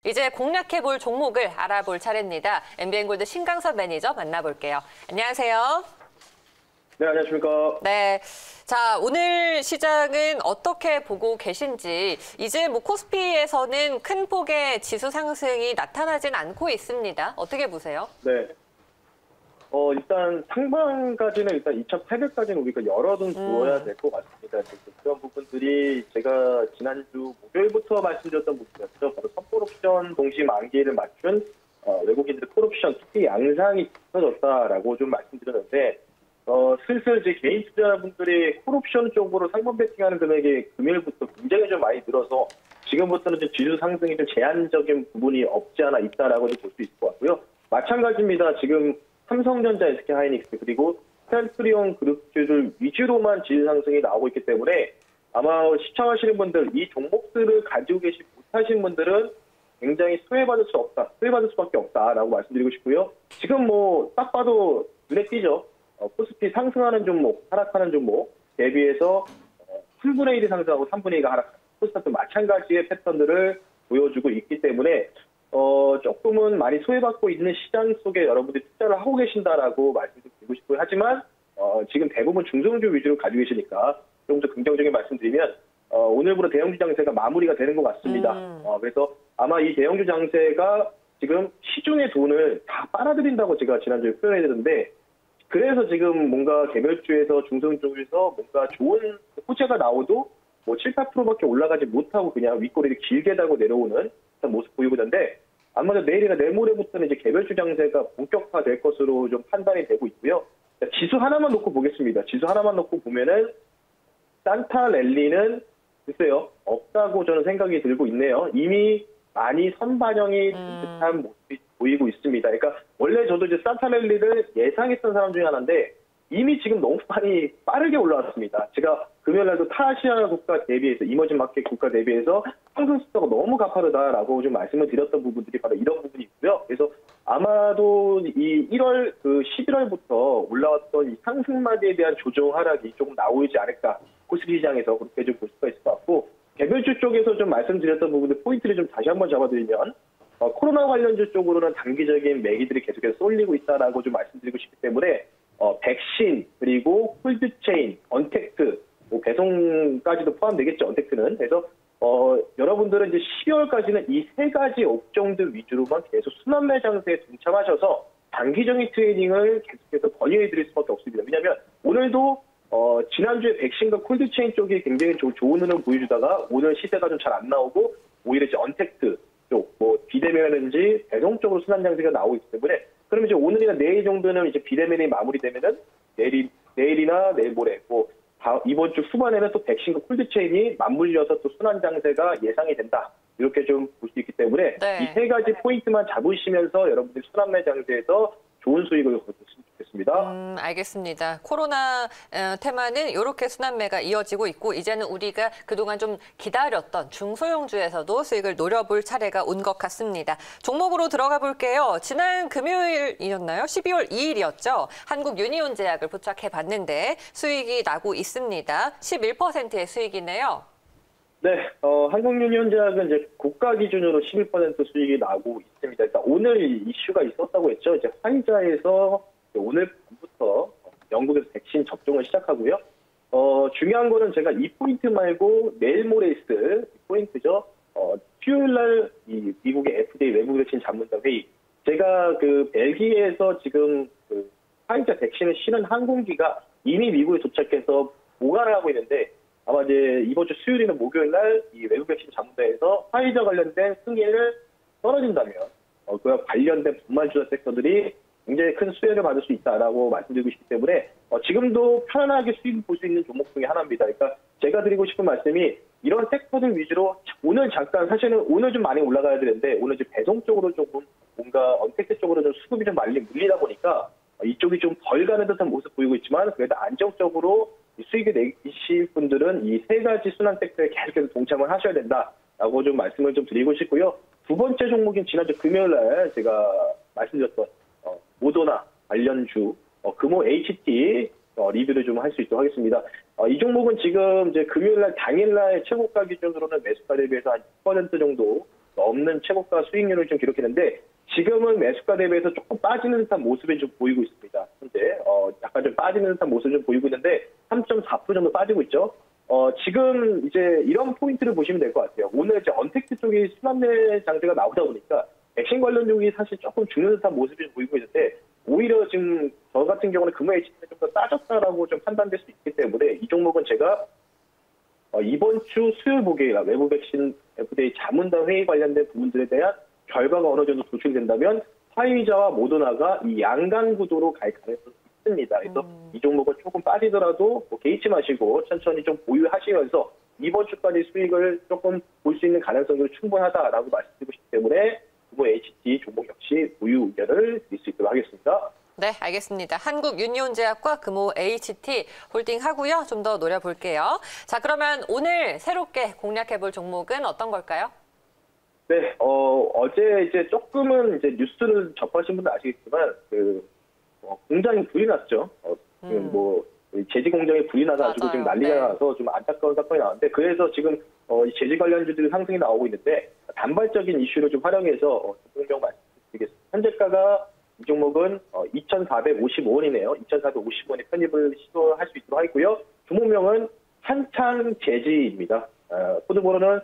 이제 공략해볼 종목을 알아볼 차례입니다. MBN골드 신강섭 매니저 만나볼게요. 안녕하세요. 네, 안녕하십니까. 네. 자, 오늘 시장은 어떻게 보고 계신지, 이제 코스피에서는 큰 폭의 지수 상승이 나타나진 않고 있습니다. 어떻게 보세요? 네. 일단 상반까지는 일단 2,800까지는 우리가 열어둔 두어야 될 것 같습니다. 그런 부분들이 제가 지난주 목요일부터 말씀드렸던 부분이었죠. 바로 선포옵션 동시 만기를 맞춘 외국인들의 콜옵션 특히 양상이 터졌다라고 좀 말씀드렸는데 슬슬 이제 개인 투자자분들이 콜옵션 쪽으로 상반 베팅하는 금액이 금요일부터 굉장히 좀 많이 늘어서 지금부터는 좀 지수 상승이 좀 제한적인 부분이 없지 않아 있다라고 볼 수 있을 것 같고요. 마찬가지입니다. 지금 삼성전자, SK하이닉스 그리고 셀프리온 그룹주들 위주로만 지수 상승이 나오고 있기 때문에 아마 시청하시는 분들 이 종목들을 가지고 계시 못하신 분들은 굉장히 소외받을 수밖에 없다라고 말씀드리고 싶고요. 지금 딱 봐도 눈에 띄죠. 코스피 상승하는 종목, 하락하는 종목 대비해서 3분의 1이 상승하고 3분의 2가 하락하는 코스닥도 마찬가지의 패턴들을 보여주고 있기 때문에 조금은 많이 소외받고 있는 시장 속에 여러분들이 투자를 하고 계신다라고 말씀드리고 싶고요. 하지만 지금 대부분 중소형주 위주로 가지고 계시니까 좀 더 긍정적인 말씀드리면 오늘부터 대형주 장세가 마무리가 되는 것 같습니다. 그래서 아마 이 대형주 장세가 지금 시중의 돈을 다 빨아들인다고 제가 지난주에 표현해드렸는데 그래서 지금 뭔가 개별주에서 중소형주에서 뭔가 좋은 호재가 나오도 7, 8%밖에 올라가지 못하고 그냥 윗꼬리를 길게 달고 내려오는 모습 보이고 있는데 아마도 내일이나 내일모레부터는 이제 개별주 장세가 본격화될 것으로 좀 판단이 되고 있고요. 지수 하나만 놓고 보겠습니다. 지수 하나만 놓고 보면은 산타 랠리는 글쎄요 없다고 저는 생각이 들고 있네요. 이미 많이 선반영이 된 듯한 모습이 보이고 있습니다. 그러니까 원래 저도 이제 산타 랠리를 예상했던 사람 중에 하나인데 이미 지금 너무 많이 빠르게 올라왔습니다. 제가 금요일날도 타아시아 국가 대비해서 이머징 마켓 국가 대비해서 상승 속도가 너무 가파르다라고 좀 말씀을 드렸던 부분들이 바로 이런 부분이 있고요. 그래서 아마도 이 11월부터 올라왔던 이 상승마디에 대한 조정 하락이 조금 나오지 않을까 코스피 시장에서 그렇게 좀 볼 수가 있을 것 같고 개별주 쪽에서 좀 말씀드렸던 부분들 포인트를 좀 다시 한번 잡아드리면 코로나 관련주 쪽으로는 단기적인 매기들이 계속해서 쏠리고 있다라고 좀 말씀드리고 싶기 때문에 백신 그리고 콜드체인, 언택트, 배송까지도 포함되겠죠. 언택트는. 그래서 여러분들은 이제 12월까지는 이 세 가지 업종들 위주로만 계속 순환매 장세에 동참하셔서 단기적인 트레이딩을 계속해서 권유해드릴 수밖에 없습니다. 왜냐하면 오늘도 지난주에 백신과 콜드체인 쪽이 굉장히 좋은 흐름을 보여주다가 오늘 시세가 좀 잘 안 나오고 오히려 이제 언택트 쪽, 비대면인지 배송 쪽으로 순환 장세가 나오고 있기 때문에 그러면 이제 오늘이나 내일 정도는 이제 비대면이 마무리되면은 내일이나 내일 모레 이번 주 후반에는 또 백신과 콜드체인이 맞물려서 또 순환 장세가 예상이 된다. 이렇게 좀 볼 수 있기 때문에 네. 이 세 가지 포인트만 잡으시면서 여러분들 순환매 장세에서 좋은 수익을 거두셨으면 좋겠습니다. 알겠습니다. 코로나 테마는 이렇게 순환매가 이어지고 있고 이제는 우리가 그동안 좀 기다렸던 중소형주에서도 수익을 노려볼 차례가 온 것 같습니다. 종목으로 들어가 볼게요. 지난 금요일이었나요? 12월 2일이었죠. 한국 유니온제약을 부착해봤는데 수익이 나고 있습니다. 11%의 수익이네요. 네, 한국유니온제약은 이제 고가 기준으로 11% 수익이 나고 있습니다. 일단 오늘 이슈가 있었다고 했죠. 이제 화이자에서 오늘 밤부터 영국에서 백신 접종을 시작하고요. 중요한 거는 제가 이 포인트 말고 내일 모레 있을 포인트죠. 수요일 날 이 미국의 FDA 외국 백신 전문가 회의. 제가 벨기에에서 지금 화이자 백신을 실은 항공기가 이미 미국에 도착해서 보관을 하고 있는데 아마 이제 이번 주 수요일이나 목요일 날 이 외국 백신 전문가에서 화이자 관련된 승인을 떨어진다면 그와 관련된 분말 주사 섹터들이 굉장히 큰 수혜를 받을 수 있다라고 말씀드리고 싶기 때문에 지금도 편안하게 수익을 볼 수 있는 종목 중에 하나입니다. 그러니까 제가 드리고 싶은 말씀이 이런 섹터들 위주로 오늘 잠깐 사실은 오늘 좀 많이 올라가야 되는데 오늘 이제 배송 쪽으로 조금 뭔가 언택트 쪽으로 좀 수급이 좀 많이 물리다 보니까 이쪽이 좀 덜 가는 듯한 모습 보이고 있지만 그래도 안정적으로 수익을 내실 분들은 이 세 가지 순환 섹터에 계속해서 동참을 하셔야 된다라고 좀 말씀을 좀 드리고 싶고요. 두 번째 종목인 지난주 금요일 날 제가 말씀드렸던 모더나 관련주 금호 HT 리뷰를 좀 할 수 있도록 하겠습니다. 이 종목은 지금 이제 금요일 날 당일 날 최고가 기준으로는 매수가 대비해서 한 6% 정도 넘는 최고가 수익률을 좀 기록했는데 지금은 매수가 대비해서 조금 빠지는 듯한 모습을 좀 보이고 있습니다. 현재 약간 좀 빠지는 듯한 모습을 좀 보이고 있는데 3.4% 정도 빠지고 있죠. 지금 이제 이런 포인트를 보시면 될 것 같아요. 오늘 이제 언택트 쪽이 순환매 장세가 나오다 보니까 백신 관련주이 사실 조금 죽는 듯한 모습이 보이고 있는데 오히려 지금 저 같은 경우는 금화 HT는 좀 더 싸졌다라고 좀 판단될 수 있기 때문에 이 종목은 제가 이번 주 수요일 목요일 외부 백신 FDA 자문단 회의 관련된 부분들에 대한 결과가 어느 정도 도출된다면 화이자와 모더나가 이 양강 구도로 갈 가능성이 있습니다. 그래서 이 종목은 조금 빠지더라도 개의치 마시고 천천히 좀 보유하시면서 이번 주까지 수익을 조금 볼 수 있는 가능성이 충분하다라고 말씀드리고 싶기 때문에 금호 HT 종목 역시 보유 의견을 드릴 수 있도록 하겠습니다. 네, 알겠습니다. 한국유니온제약과 금호 HT 홀딩 하고요. 좀 더 노려볼게요. 자, 그러면 오늘 새롭게 공략해볼 종목은 어떤 걸까요? 네, 어제 이제 조금은 이제 뉴스를 접하신 분들 아시겠지만 공장이 불이 났죠. 지금 제지 공장에 불이 나가지고 맞아요. 지금 난리가 네. 나서 좀 안타까운 사건이 나왔는데 그래서 지금 이 제지 관련주들이 상승이 나오고 있는데 단발적인 이슈를 좀 활용해서 설명 말씀드리겠습니다. 현재가가 이 종목은 2,455원이네요. 2,450원에 편입을 시도할 수 있도록 하고요. 종목명은 한창제지입니다. 코드번호는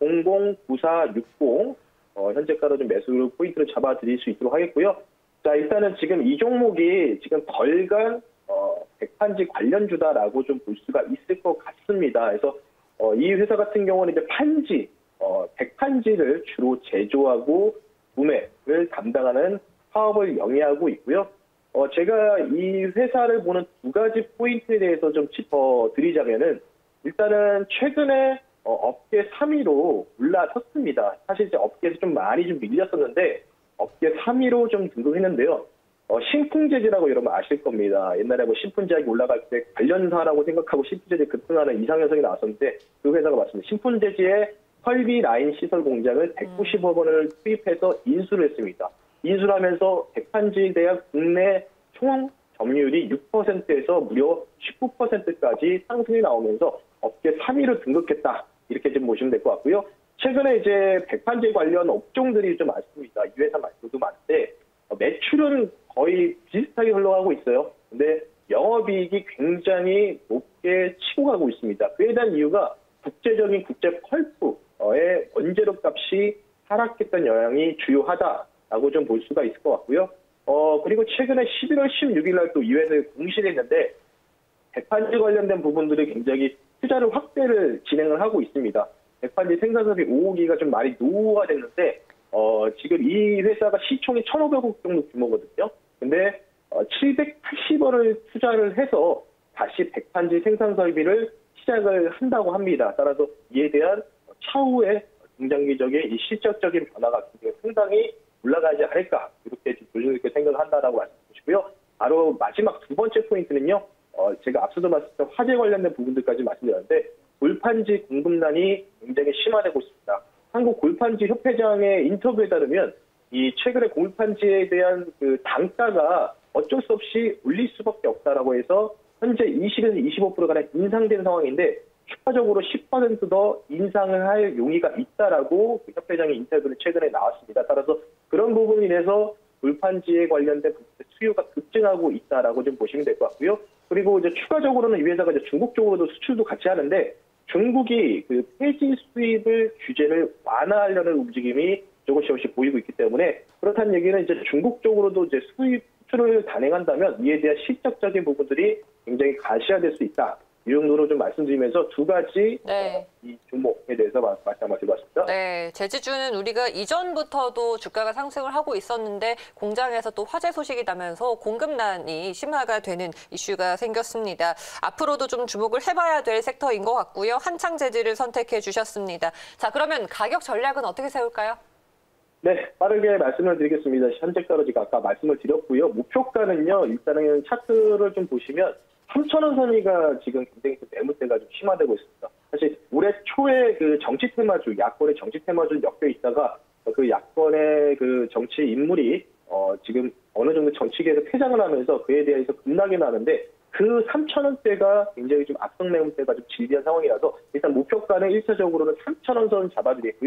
009460. 현재가로 좀 매수 포인트를 잡아드릴 수 있도록 하겠고요. 자, 일단은 지금 이 종목이 지금 덜간 백판지 관련주다라고 좀 볼 수가 있을 것 같습니다. 그래서 이 회사 같은 경우는 이제 판지, 백판지를 주로 제조하고 구매를 담당하는 사업을 영위하고 있고요. 제가 이 회사를 보는 두 가지 포인트에 대해서 좀 짚어드리자면은 일단은 최근에 업계 3위로 올라섰습니다. 사실 이제 업계에서 좀 많이 좀 밀렸었는데 업계 3위로 좀 등극했는데요. 신풍제지라고 여러분 아실 겁니다. 옛날에 신풍제약이 올라갈 때 관련사라고 생각하고 신풍제지 급등하는 이상현상이 나왔었는데 그 회사가 맞습니다. 신풍제지의 설비 라인 시설 공장을 190억 원을 투입해서 인수를 했습니다. 인수를 하면서 백판지에 대한 국내 총 점유율이 6%에서 무려 19%까지 상승이 나오면서 업계 3위로 등극했다. 이렇게 좀 보시면 될 것 같고요. 최근에 이제 백판지 관련 업종들이 좀 많습니다. 이 회사 말고도 많은데 매출은 거의 비슷하게 흘러가고 있어요. 근데 영업이익이 굉장히 높게 치고 가고 있습니다. 그에 대한 이유가 국제적인 국제 펄프의 원재료 값이 하락했던 영향이 주요하다라고 좀 볼 수가 있을 것 같고요. 그리고 최근에 11월 16일 날 또 이 회사에 공시를 했는데 백판지 관련된 부분들이 굉장히 투자를 확대를 진행을 하고 있습니다. 백판지 생산사업이 5호기가 좀 많이 노후가 됐는데 지금 이 회사가 시총이 1,500억 정도 규모거든요. 근데 780억을 투자를 해서 다시 백판지 생산 설비를 시작을 한다고 합니다. 따라서 이에 대한 차후에 중장기적인 이 실적적인 변화가 상당히 올라가지 않을까 이렇게 조심스럽게 생각을 한다라고 말씀드리고요. 바로 마지막 두 번째 포인트는요. 제가 앞서도 말씀드렸던 화재 관련된 부분들까지 말씀드렸는데 골판지 공급난이 굉장히 심화되고 있습니다. 한국 골판지 협회장의 인터뷰에 따르면 이 최근에 골판지에 대한 그 단가가 어쩔 수 없이 올릴 수밖에 없다라고 해서 현재 20에서 25%가량 인상된 상황인데 추가적으로 10% 더 인상을 할 용의가 있다라고 그 협회장의 인터뷰는 최근에 나왔습니다. 따라서 그런 부분으로 인해서 골판지에 관련된 수요가 급증하고 있다라고 좀 보시면 될 것 같고요. 그리고 이제 추가적으로는 이 회사가 이제 중국 쪽으로도 수출도 같이 하는데 중국이 그 폐지 수입을 규제를 완화하려는 움직임이 조금씩 보이고 있기 때문에 그렇다는 얘기는 이제 중국 쪽으로도 이제 수출을 단행한다면 이에 대한 실적적인 부분들이 굉장히 가시화될 수 있다. 이 정도로 좀 말씀드리면서 두 가지 네. 이 종목에 대해서 말씀을 드렸습니다. 네, 제지주는 우리가 이전부터도 주가가 상승을 하고 있었는데 공장에서 또 화재 소식이 나면서 공급난이 심화가 되는 이슈가 생겼습니다. 앞으로도 좀 주목을 해봐야 될 섹터인 것 같고요. 한창제지를 선택해 주셨습니다. 자, 그러면 가격 전략은 어떻게 세울까요? 네, 빠르게 말씀을 드리겠습니다. 현재가로 제가 아까 말씀을 드렸고요. 목표가는요, 일단은 차트를 좀 보시면 3,000원 선이가 지금 굉장히 매물대가 좀 심화되고 있습니다. 사실 올해 초에 그 정치 테마주, 야권의 정치 테마주 엮여 있다가 그 야권의 그 정치 인물이 지금 어느 정도 정치계에서 퇴장을 하면서 그에 대해서 급락이 나는데 그 3,000원대가 굉장히 좀 악성 매물대가 좀 질비한 상황이라서 일단 목표가는 1차적으로는 3,000원 선 잡아드리고요.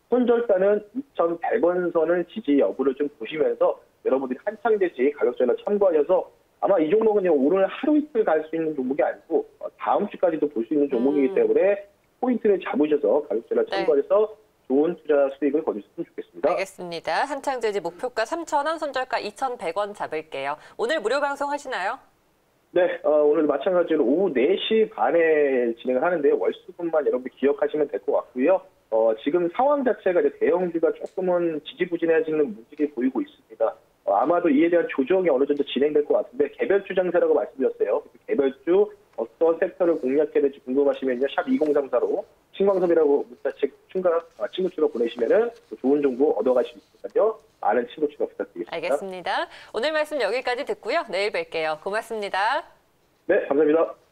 손절가는 2,100원 선을 지지 여부를 좀 보시면서 여러분들이 한창되지 가격 전략 참고하셔서 아마 이 종목은 오늘 하루 이틀 갈 수 있는 종목이 아니고 다음 주까지도 볼 수 있는 종목이기 때문에 포인트를 잡으셔서 가격 전략 참고해서 좋은 투자 수익을 거두셨으면 좋겠습니다. 알겠습니다. 한창제지 목표가 3,000원, 손절가 2,100원 잡을게요. 오늘 무료 방송 하시나요? 네, 오늘 마찬가지로 오후 4시 반에 진행을 하는데 월수금만 여러분들 기억하시면 될 것 같고요. 지금 상황 자체가 이제 대형주가 조금은 지지부진해지는 움직임이 보이고 있습니다. 아마도 이에 대한 조정이 어느 정도 진행될 것 같은데 개별주 장세라고 말씀드렸어요. 개별주 어떤 섹터를 공략해야 될지 궁금하시면요. 샵 2034로 신광섭이라고 문자책 친구 추가 보내시면은 좋은 정보 얻어가실 수 있으니까요. 많은 친구 추가 부탁드리겠습니다. 알겠습니다. 오늘 말씀 여기까지 듣고요. 내일 뵐게요. 고맙습니다. 네, 감사합니다.